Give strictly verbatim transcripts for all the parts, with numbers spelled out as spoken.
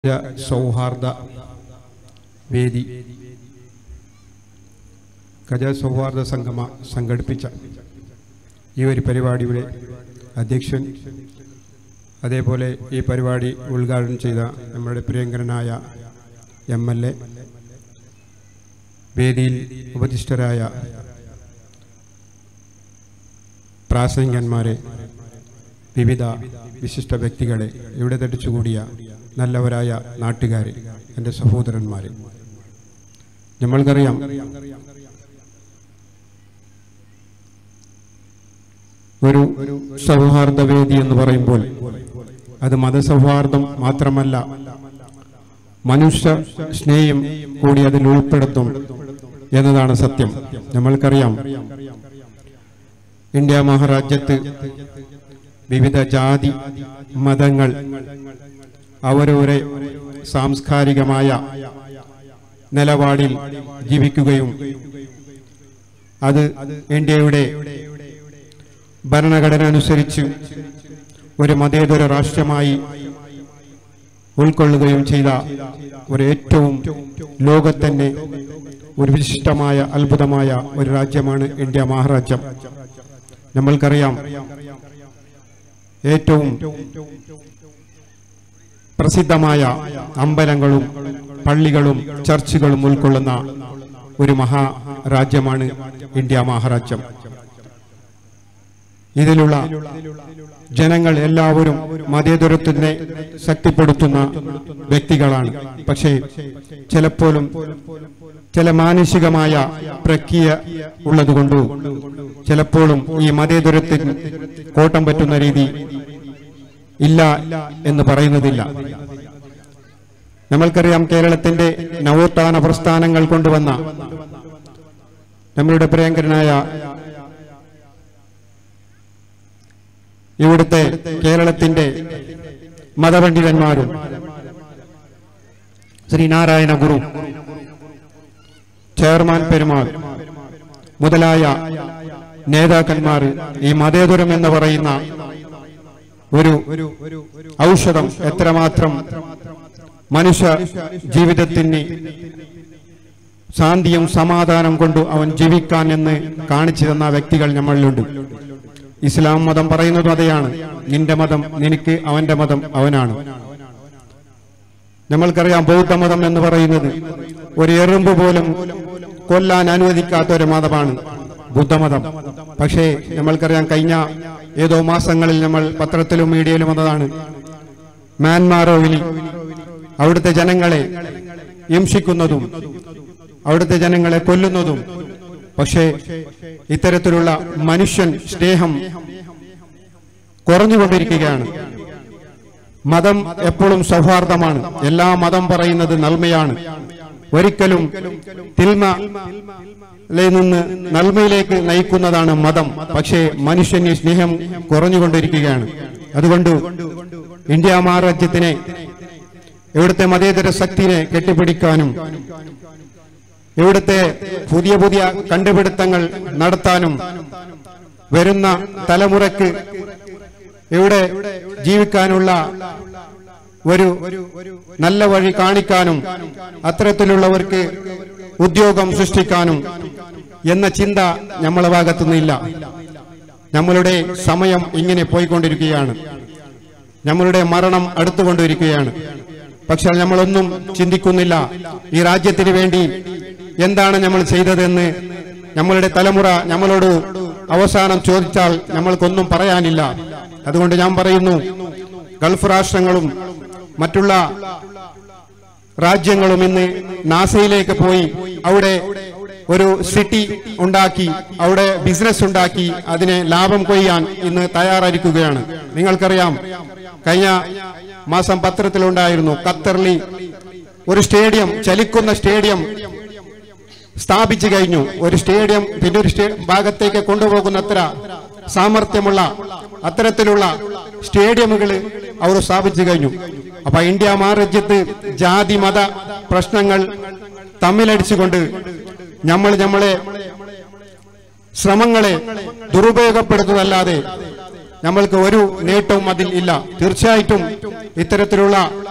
സൗഹാർദ്ദ വേദി ഗജ സൗഹാർദ്ദ സംഗമ സംഘടിപ്പിച്ച ഈ ഒരു പരിപാടിയുടെ അധ്യക്ഷൻ, അതേപോലെ ഈ പരിപാടി ഉദ്ഘാടനം ചെയ്ത നമ്മുടെ പ്രിയങ്കരനായ എം എൽ എ, വേദിയിൽ ഉപദിഷ്ടരായ പ്രാസംഗികന്മാരെ, വിവിധ വിശിഷ്ട വ്യക്തികളെ, ഇവിടെ തടിച്ചുകൂടിയ നല്ലവരായ നാട്ടുകാരെ, എൻ്റെ സഹോദരന്മാരെ, നമ്മൾക്കറിയാം ഒരു സൗഹാർദ്ദ വേദി എന്ന് പറയുമ്പോൾ അത് മതസൗഹാർദ്ദം മാത്രമല്ല, മനുഷ്യ സ്നേഹം കൂടി അതിൽ ഉൾപ്പെടുത്തും എന്നതാണ് സത്യം. നമ്മൾക്കറിയാം ഇന്ത്യ മഹാരാജ്യത്ത് വിവിധ ജാതി മതങ്ങൾ അവരവരെ സാംസ്കാരികമായ നിലപാടിൽ ജീവിക്കുകയും അത് ഇന്ത്യയുടെ ഭരണഘടന അനുസരിച്ച് ഒരു മതേതര രാഷ്ട്രമായി ഉൾക്കൊള്ളുകയും ചെയ്ത ഒരു ഏറ്റവും ലോകത്തന്നെ ഒരു വിശിഷ്ടമായ അത്ഭുതമായ ഒരു രാജ്യമാണ് ഇന്ത്യ മഹാരാജ്യം. നമ്മൾക്കറിയാം ഏറ്റവും പ്രസിദ്ധമായ അമ്പലങ്ങളും പള്ളികളും ചർച്ചുകളും ഉൾക്കൊള്ളുന്ന ഒരു മഹാരാജ്യമാണ് ഇന്ത്യ മഹാരാജ്യം. ഇതിലുള്ള ജനങ്ങൾ എല്ലാവരും മതേതരത്വത്തിനെ ശക്തിപ്പെടുത്തുന്ന വ്യക്തികളാണ്. പക്ഷേ ചിലപ്പോഴും ചില മാനുഷികമായ പ്രക്രിയ ഉള്ളതുകൊണ്ട് ചിലപ്പോഴും ഈ മതേതരത്തിന് കോട്ടം പറ്റുന്ന രീതി ഇല്ല എന്ന് പറയുന്നതില്ല. നമ്മൾക്കറിയാം കേരളത്തിന്റെ നവോത്ഥാന പ്രസ്ഥാനങ്ങൾ കൊണ്ടുവന്ന നമ്മളുടെ പ്രിയങ്കരനായ ഇവിടുത്തെ കേരളത്തിന്റെ മതപണ്ഡിതന്മാരും ശ്രീനാരായണ ഗുരു, ചെയർമാൻ പെരുമാൾ മുതലായ നേതാക്കന്മാർ ഈ മതേതരം എന്ന് പറയുന്ന ഒരു ഔഷധം എത്രമാത്രം മനുഷ്യ ജീവിതത്തിന് ശാന്തിയും സമാധാനം കൊണ്ട് അവൻ ജീവിക്കാൻ എന്ന് കാണിച്ചു തന്ന വ്യക്തികൾ നമ്മളിലുണ്ട്. ഇസ്ലാം മതം പറയുന്നതും അതെയാണ്, നിന്റെ മതം നിനക്ക്, അവന്റെ മതം അവനാണ്. നമ്മൾക്കറിയാം ബൗദ്ധമതം എന്ന് പറയുന്നത് ഒരു എറുമ്പ് പോലും കൊല്ലാൻ അനുവദിക്കാത്ത ഒരു മതമാണ് ബുദ്ധമതം. പക്ഷേ നമ്മൾക്കറിയാം കഴിഞ്ഞ ഏതോ മാസങ്ങളിൽ നമ്മൾ പത്രത്തിലും മീഡിയയിലും വന്നതാണ്, മ്യാൻമാറോവിൽ അവിടുത്തെ ജനങ്ങളെ ഹിംസിക്കുന്നതും അവിടുത്തെ ജനങ്ങളെ കൊല്ലുന്നതും. പക്ഷേ ഇത്തരത്തിലുള്ള മനുഷ്യൻ സ്നേഹം കുറഞ്ഞുകൊണ്ടിരിക്കുകയാണ്. മതം എപ്പോഴും സൗഹാർദ്ദമാണ്. എല്ലാ മതം പറയുന്നത് നന്മയാണ്. ഒരിക്കലും തിന്മയിൽ നിന്ന് നന്മയിലേക്ക് നയിക്കുന്നതാണ് മതം. പക്ഷേ മനുഷ്യന് സ്നേഹം കുറഞ്ഞുകൊണ്ടിരിക്കുകയാണ്. അതുകൊണ്ട് ഇന്ത്യ മഹാരാജ്യത്തിനെ, ഇവിടുത്തെ മതേതര ശക്തിയെ കെട്ടിപ്പിടിക്കാനും ഇവിടുത്തെ പുതിയ പുതിയ കണ്ടുപിടുത്തങ്ങൾ നടത്താനും വരുന്ന തലമുറയ്ക്ക് ഇവിടെ ജീവിക്കാനുള്ള ഒരു നല്ല വഴി കാണിക്കാനും അത്തരത്തിലുള്ളവർക്ക് ഉദ്യോഗം സൃഷ്ടിക്കാനും എന്ന ചിന്ത നമ്മളെ ഭാഗത്തുനിന്നില്ല. നമ്മളുടെ സമയം ഇങ്ങനെ പോയിക്കൊണ്ടിരിക്കുകയാണ്. നമ്മളുടെ മരണം അടുത്തുകൊണ്ടിരിക്കുകയാണ്. പക്ഷെ നമ്മളൊന്നും ചിന്തിക്കുന്നില്ല. ഈ രാജ്യത്തിന് വേണ്ടി എന്താണ് നമ്മൾ ചെയ്തതെന്ന് നമ്മളുടെ തലമുറ നമ്മളോട് അവസാനം ചോദിച്ചാൽ നമ്മൾക്കൊന്നും പറയാനില്ല. അതുകൊണ്ട് ഞാൻ പറയുന്നു, ഗൾഫ് രാഷ്ട്രങ്ങളും മറ്റുള്ള രാജ്യങ്ങളും ഇന്ന് നാസയിലേക്ക് പോയി അവിടെ ഒരു സിറ്റി ഉണ്ടാക്കി, അവിടെ ബിസിനസ് ഉണ്ടാക്കി അതിനെ ലാഭം കൊയ്യാൻ ഇന്ന് തയ്യാറായിരിക്കുകയാണ്. നിങ്ങൾക്കറിയാം കഴിഞ്ഞ മാസം പത്രത്തിലുണ്ടായിരുന്നു, ഖത്തറിൽ ഒരു സ്റ്റേഡിയം, ചലിക്കുന്ന സ്റ്റേഡിയം സ്ഥാപിച്ചു കഴിഞ്ഞു. ഒരു സ്റ്റേഡിയം പിന്നെ ഒരു ഭാഗത്തേക്ക് കൊണ്ടുപോകുന്നത്ര സാമർഥ്യമുള്ള അത്തരത്തിലുള്ള സ്റ്റേഡിയമുകൾ അവർ സ്ഥാപിച്ചു കഴിഞ്ഞു. അപ്പൊ ഇന്ത്യ മഹാരാജ്യത്ത് ജാതി മത പ്രശ്നങ്ങൾ തമ്മിലടിച്ചുകൊണ്ട് നമ്മൾ നമ്മളെ ശ്രമങ്ങളെ ദുരുപയോഗപ്പെടുത്തുന്നതല്ലാതെ നമ്മൾക്ക് ഒരു നേട്ടവും അതിൽ ഇല്ല. തീർച്ചയായിട്ടും ഇത്തരത്തിലുള്ള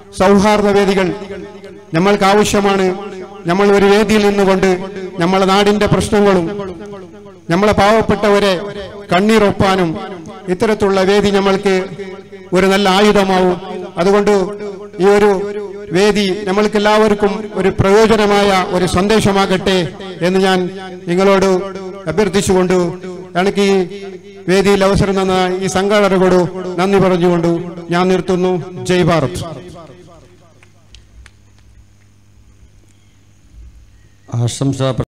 സൗഹാർദ്ദ വേദികൾ നമ്മൾക്ക് ആവശ്യമാണ്. നമ്മൾ ഒരു വേദിയിൽ നിന്നുകൊണ്ട് നമ്മളെ നാടിന്റെ പ്രശ്നങ്ങളും നമ്മളെ പാവപ്പെട്ടവരെ കണ്ണീരൊപ്പാനും ഇത്തരത്തിലുള്ള വേദി നമ്മൾക്ക് ഒരു നല്ല ആയുധമാവും. അതുകൊണ്ട് ഈ ഒരു വേദി നമ്മൾക്ക് എല്ലാവർക്കും ഒരു പ്രയോജനമായ ഒരു സന്ദേശമാകട്ടെ എന്ന് ഞാൻ നിങ്ങളോട് അഭ്യർത്ഥിച്ചുകൊണ്ട് എനിക്ക് ഈ വേദിയിൽ അവസരം തന്ന ഈ സംഘാടകരോട് നന്ദി പറഞ്ഞുകൊണ്ട് ഞാൻ നിർത്തുന്നു. ജയ് ഭാരത്. ആശംസ